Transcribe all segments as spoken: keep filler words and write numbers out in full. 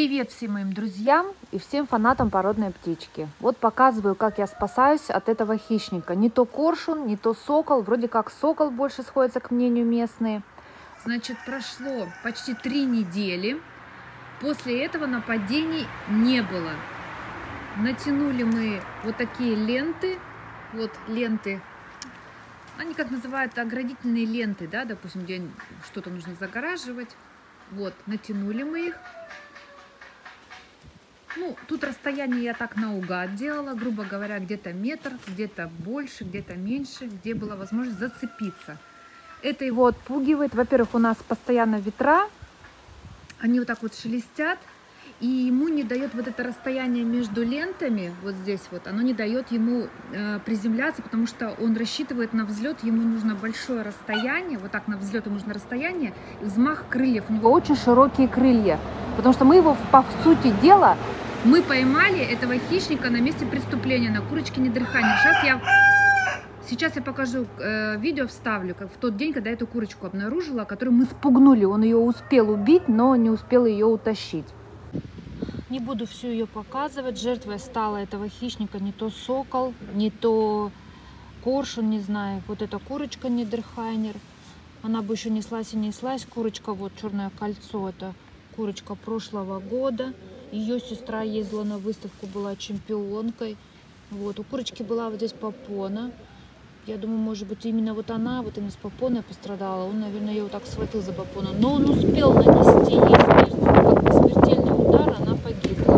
Привет всем моим друзьям и всем фанатам породной птички. Вот показываю, как я спасаюсь от этого хищника. Не то коршун, не то сокол. Вроде как сокол больше сходится, к мнению местные. Значит, прошло почти три недели. После этого нападений не было. Натянули мы вот такие ленты. Вот ленты. Они как называют оградительные ленты, да, допустим, где что-то нужно загораживать. Вот, натянули мы их. Ну, тут расстояние я так наугад делала, грубо говоря, где-то метр, где-то больше, где-то меньше, где была возможность зацепиться. Это его отпугивает. Во-первых, у нас постоянно ветра, они вот так вот шелестят, и ему не дает вот это расстояние между лентами, вот здесь вот, оно не дает ему э, приземляться, потому что он рассчитывает на взлет, ему нужно большое расстояние, вот так на взлет ему нужно расстояние, и взмах крыльев, у него очень широкие крылья, потому что мы его, по сути дела, мы поймали этого хищника на месте преступления, на курочке недырхания. Сейчас я, сейчас я покажу, э, видео вставлю, как в тот день, когда я эту курочку обнаружила, которую мы спугнули. Он ее успел убить, но не успел ее утащить. Не буду всю ее показывать. Жертвой стала этого хищника не то сокол, не то коршун, не знаю. Вот эта курочка недырхайнер. Она бы еще неслась и неслась. Курочка, вот черное кольцо, это курочка прошлого года. Ее сестра ездила на выставку, была чемпионкой. Вот, у курочки была вот здесь попона. Я думаю, может быть, именно вот она, вот именно с попоной пострадала. Он, наверное, ее вот так схватил за попону. Но он успел нанести ей смертельный, смертельный удар, она погибла.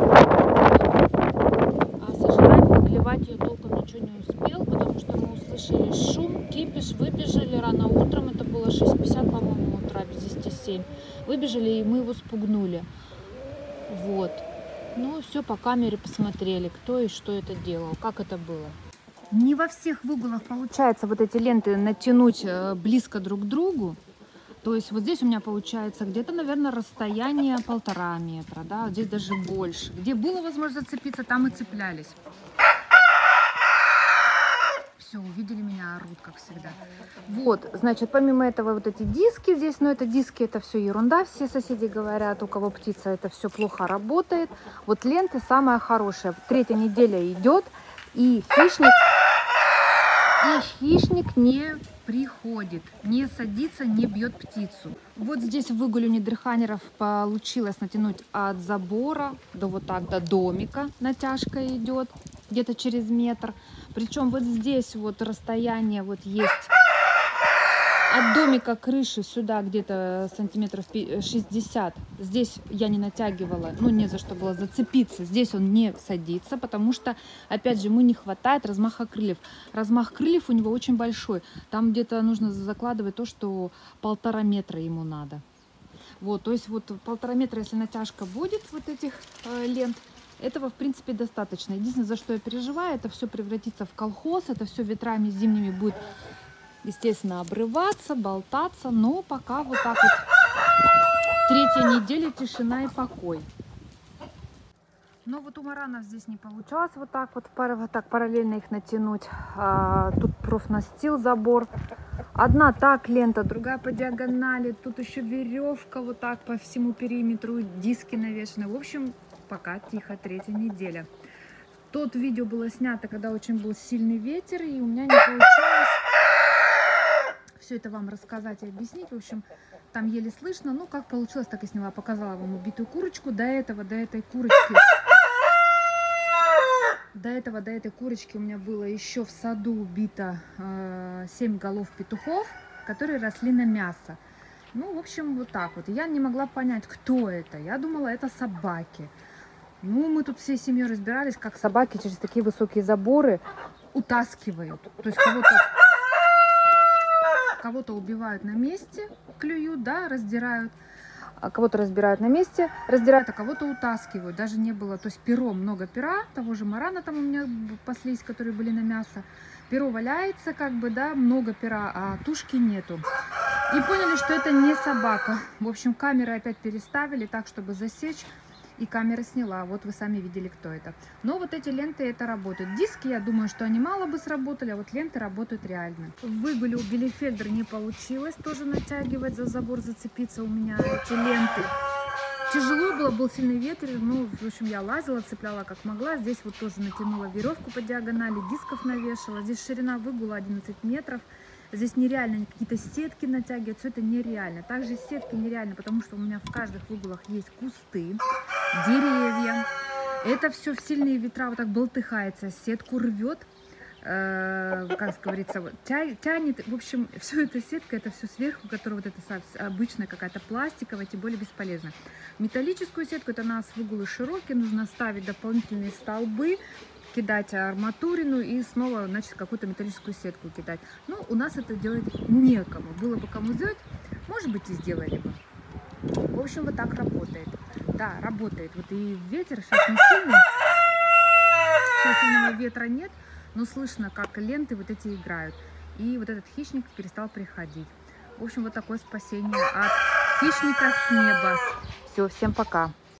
А сожрать, поклевать ее толком ничего не успел, потому что мы услышали шум, кипиш, выбежали рано утром. Это было шесть пятьдесят, по-моему, утра, без десяти семь. Выбежали, и мы его спугнули. Вот. Ну, все по камере посмотрели, кто и что это делал, как это было. Не во всех выгулах получается вот эти ленты натянуть близко друг к другу. То есть вот здесь у меня получается где-то, наверное, расстояние полтора метра, да, вот здесь даже больше. Где было возможность зацепиться, там и цеплялись. Все, увидели меня, орут, как всегда. Вот, значит, помимо этого вот эти диски здесь, но это диски, это все ерунда, все соседи говорят, у кого птица, это все плохо работает. Вот ленты самая хорошая. Третья неделя идет, и хищник, и хищник не приходит, не садится, не бьет птицу. Вот здесь в выгуле недырхайнеров получилось натянуть от забора до вот так, до домика натяжка идет, где-то через метр. Причем вот здесь вот расстояние вот есть от домика крыши сюда где-то сантиметров шестьдесят. Здесь я не натягивала, ну не за что было зацепиться. Здесь он не садится, потому что, опять же, ему не хватает размаха крыльев. Размах крыльев у него очень большой. Там где-то нужно закладывать то, что полтора метра ему надо. Вот, то есть вот полтора метра, если натяжка будет вот этих э, лент, этого, в принципе, достаточно. Единственное, за что я переживаю, это все превратится в колхоз, это все ветрами зимними будет, естественно, обрываться, болтаться, но пока вот так вот третья неделя тишина и покой. Но вот у маранов здесь не получалось вот так вот, вот так параллельно их натянуть. А, тут профнастил, забор. Одна так лента, другая по диагонали, тут еще веревка вот так по всему периметру, диски навешаны. В общем, пока тихо, третья неделя. Тот видео было снято, когда очень был сильный ветер, и у меня не получалось все это вам рассказать и объяснить. В общем, там еле слышно. Ну, как получилось, так и сняла. Показала вам убитую курочку. До этого, до этой курочки, до этого, до этой курочки у меня было еще в саду убито э, семь голов петухов, которые росли на мясо. Ну, в общем, вот так вот. Я не могла понять, кто это. Я думала, это собаки. Ну, мы тут всей семьей разбирались, как собаки через такие высокие заборы утаскивают. То есть кого-то кого-то убивают на месте, клюют, да, раздирают. А кого-то разбирают на месте, раздирают, а кого-то утаскивают. Даже не было, то есть перо, много пера, того же марана там у меня паслись, которые были на мясо. Перо валяется, как бы, да, много пера, а тушки нету. И поняли, что это не собака. В общем, камеры опять переставили так, чтобы засечь. И камера сняла. Вот вы сами видели, кто это. Но вот эти ленты, это работают. Диски, я думаю, что они мало бы сработали, а вот ленты работают реально. В выгуле у Билефельдера не получилось тоже натягивать за забор, зацепиться у меня эти ленты. Тяжело было, был сильный ветер, ну, в общем, я лазила, цепляла как могла. Здесь вот тоже натянула веревку по диагонали, дисков навешала. Здесь ширина выгула одиннадцать метров. Здесь нереально какие-то сетки натягивать, все это нереально. Также сетки нереально, потому что у меня в каждых выгулах есть кусты, деревья. Это все в сильные ветра вот так болтыхается, сетку рвет. Э, как говорится, вот, тя, тянет, в общем, все это сетка, это все сверху, которая вот это обычная какая-то пластиковая, тем более бесполезна. Металлическую сетку, это у нас выгулы широкие, нужно ставить дополнительные столбы, кидать арматурину и снова, значит, какую-то металлическую сетку кидать. Ну, у нас это делать некому. Было бы кому сделать, может быть, и сделали бы. В общем, вот так работает. Да, работает. Вот и ветер сейчас не сильный. Сейчас сильного ветра нет, но слышно, как ленты вот эти играют. И вот этот хищник перестал приходить. В общем, вот такое спасение от хищника с неба. Все, всем пока.